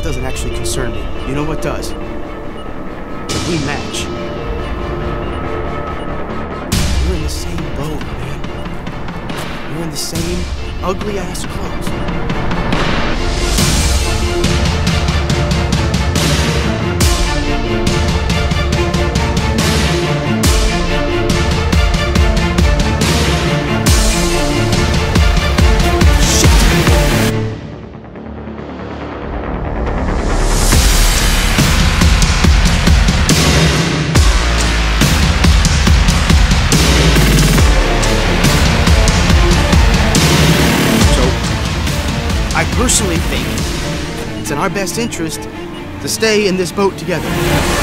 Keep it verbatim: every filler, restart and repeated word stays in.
that doesn't actually concern me. You know what does? That we match. We're in the same boat, man. We're in the same ugly-ass clothes. I personally think it's in our best interest to stay in this boat together.